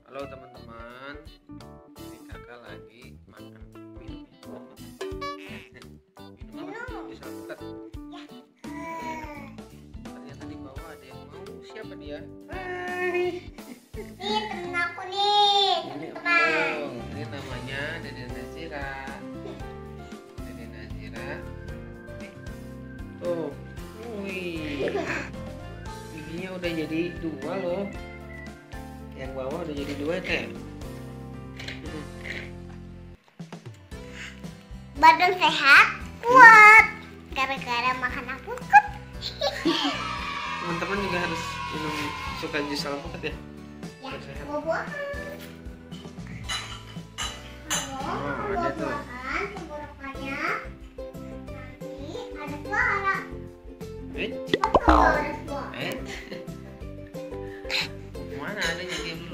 Halo teman-teman, ini kakak lagi makan minum apa? Jus alpukat. Ternyata di bawah ada yang mau. Siapa dia? Ini temen aku nih, teman-teman. Ini namanya Dede Nazira. Dede Nazira. Tuh, wih, giginya udah jadi 2 loh. Yang bawah udah jadi 2 teh. Badan sehat, kuat, gara-gara makan alpukat. Teman-teman juga harus minum suka jus alpukat ya. Ya, Sehat. buah-buahan. Ada tuh. Buah-buahan, tenggorokannya. Nanti ada suara. Eh, Betul, ada suara. mana adanya dia belum